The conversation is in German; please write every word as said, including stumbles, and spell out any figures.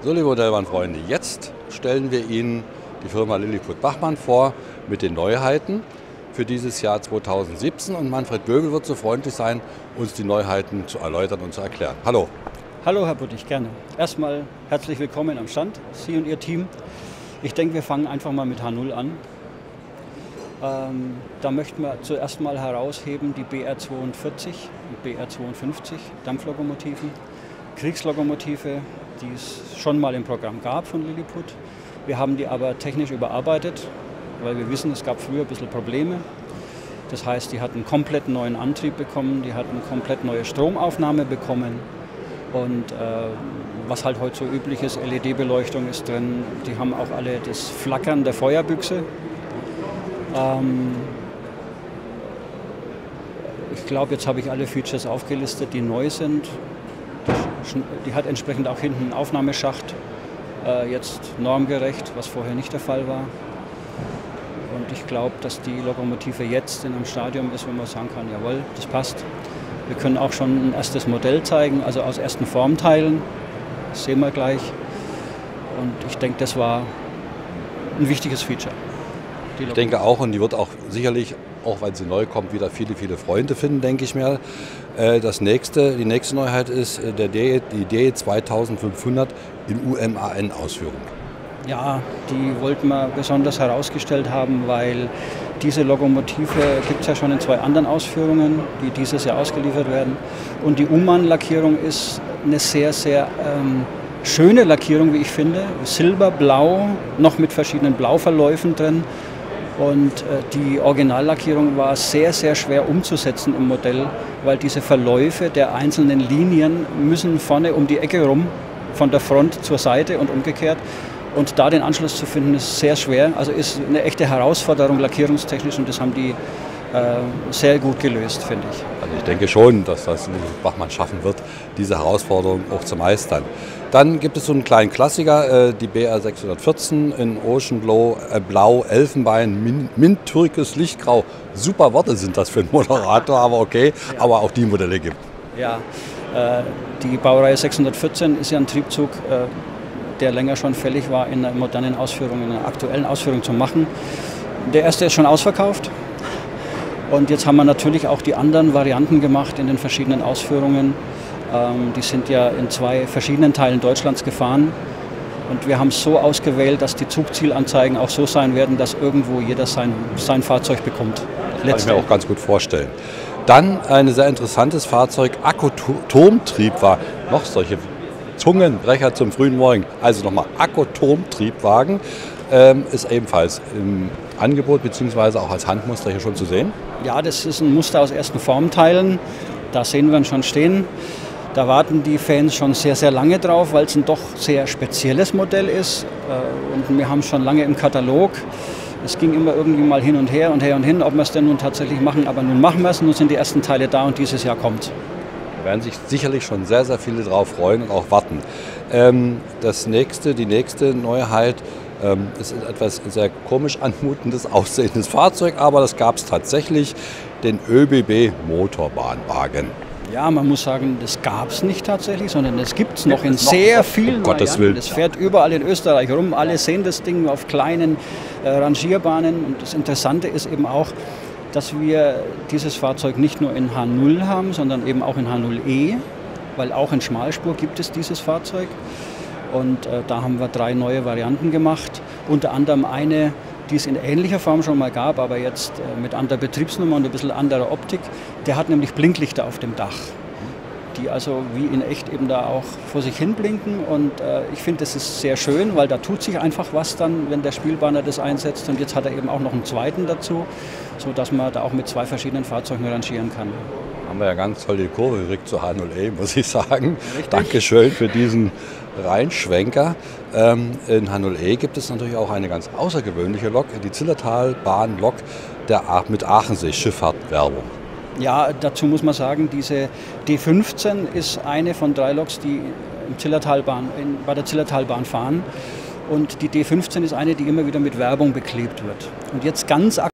So, liebe Modellbahnfreunde, jetzt stellen wir Ihnen die Firma Lilliput-Bachmann vor mit den Neuheiten für dieses Jahr zweitausendsiebzehn. Und Manfred Bögel wird so freundlich sein, uns die Neuheiten zu erläutern und zu erklären. Hallo. Hallo Herr Buttig, gerne. Erstmal herzlich willkommen am Stand, Sie und Ihr Team. Ich denke, wir fangen einfach mal mit H null an. Ähm, da möchten wir zuerst mal herausheben die B R zweiundvierzig und B R zweiundfünfzig Dampflokomotiven, Kriegslokomotive, die es schon mal im Programm gab von Lilliput. Wir haben die aber technisch überarbeitet, weil wir wissen, es gab früher ein bisschen Probleme. Das heißt, die hatten einen komplett neuen Antrieb bekommen, die hatten komplett neue Stromaufnahme bekommen. Und äh, was halt heute so üblich ist, L E D-Beleuchtung ist drin. Die haben auch alle das Flackern der Feuerbüchse. Ähm, ich glaube, jetzt habe ich alle Features aufgelistet, die neu sind. Die hat entsprechend auch hinten einen Aufnahmeschacht, äh, jetzt normgerecht, was vorher nicht der Fall war. Und ich glaube, dass die Lokomotive jetzt in einem Stadium ist, wo man sagen kann, jawohl, das passt. Wir können auch schon ein erstes Modell zeigen, also aus ersten Formteilen. Das sehen wir gleich. Und ich denke, das war ein wichtiges Feature. Ich denke auch, und die wird auch sicherlich, auch weil sie neu kommt, wieder viele, viele Freunde finden, denke ich mir. Das nächste, die nächste Neuheit ist der D, die D zweitausendfünfhundert in U M A N-Ausführung. Ja, die wollten wir besonders herausgestellt haben, weil diese Lokomotive gibt es ja schon in zwei anderen Ausführungen, die dieses Jahr ausgeliefert werden. Und die Uman-Lackierung ist eine sehr, sehr ähm, schöne Lackierung, wie ich finde. Silberblau, noch mit verschiedenen Blauverläufen drin. Und äh, die Originallackierung war sehr, sehr schwer umzusetzen im Modell, weil diese Verläufe der einzelnen Linien müssen vorne um die Ecke rum, von der Front zur Seite und umgekehrt. Und da den Anschluss zu finden, ist sehr schwer. Also ist eine echte Herausforderung lackierungstechnisch und das haben die äh, sehr gut gelöst, finde ich. Also ich denke schon, dass das Bachmann schaffen wird, diese Herausforderung auch zu meistern. Dann gibt es so einen kleinen Klassiker, äh, die B R sechshundertvierzehn in Ocean Blau, äh, Blau Elfenbein, Min Mint, Türkis, Lichtgrau. Super Worte sind das für einen Moderator, aber okay, ja. Aber auch die Modelle gibt. Ja, äh, die Baureihe sechshundertvierzehn ist ja ein Triebzug, äh, der länger schon fällig war, in einer modernen Ausführung, in einer aktuellen Ausführung zu machen. Der erste ist schon ausverkauft und jetzt haben wir natürlich auch die anderen Varianten gemacht in den verschiedenen Ausführungen. Ähm, die sind ja in zwei verschiedenen Teilen Deutschlands gefahren und wir haben es so ausgewählt, dass die Zugzielanzeigen auch so sein werden, dass irgendwo jeder sein, sein Fahrzeug bekommt. Das kann ich mir auch ganz gut vorstellen. Dann ein sehr interessantes Fahrzeug, Akkuturmtrieb war noch solche Zungenbrecher zum frühen Morgen. Also nochmal, Akkuturmtriebwagen ähm, ist ebenfalls im Angebot bzw. auch als Handmuster hier schon zu sehen. Ja, das ist ein Muster aus ersten Formteilen. Da sehen wir ihn schon stehen. Da warten die Fans schon sehr, sehr lange drauf, weil es ein doch sehr spezielles Modell ist. Und wir haben es schon lange im Katalog. Es ging immer irgendwie mal hin und her und her und hin, ob wir es denn nun tatsächlich machen. Aber nun machen wir es, nun sind die ersten Teile da und dieses Jahr kommt. Da werden sich sicherlich schon sehr, sehr viele drauf freuen und auch warten. Ähm, das nächste, die nächste Neuheit ähm, ist ein etwas sehr komisch anmutendes, aussehendes Fahrzeug, aber das gab es tatsächlich, den ÖBB Motorbahnwagen. Ja, man muss sagen, das gab es nicht tatsächlich, sondern das gibt es noch in sehr vielen Varianten. Das fährt überall in Österreich rum, alle sehen das Ding auf kleinen äh, Rangierbahnen und das Interessante ist eben auch, dass wir dieses Fahrzeug nicht nur in H null haben, sondern eben auch in H null E, weil auch in Schmalspur gibt es dieses Fahrzeug. Und äh, da haben wir drei neue Varianten gemacht, unter anderem eine, die es in ähnlicher Form schon mal gab, aber jetzt äh, mit anderer Betriebsnummer und ein bisschen anderer Optik. Der hat nämlich Blinklichter auf dem Dach, die also wie in echt eben da auch vor sich hin blinken. Und äh, ich finde, das ist sehr schön, weil da tut sich einfach was dann, wenn der Spielbahner das einsetzt. Und jetzt hat er eben auch noch einen zweiten dazu, sodass man da auch mit zwei verschiedenen Fahrzeugen rangieren kann. Haben wir ja ganz toll die Kurve gekriegt zu H null E, muss ich sagen. Richtig. Dankeschön für diesen Reinschwenker. Ähm, in H null E gibt es natürlich auch eine ganz außergewöhnliche Lok, die Zillertalbahn-Lok der mit Aachensee, Schifffahrt, Werbung. Ja, dazu muss man sagen, diese D fünfzehn ist eine von drei Loks, die im Zillertalbahn, in, bei der Zillertalbahn fahren. Und die D fünfzehn ist eine, die immer wieder mit Werbung beklebt wird. Und jetzt ganz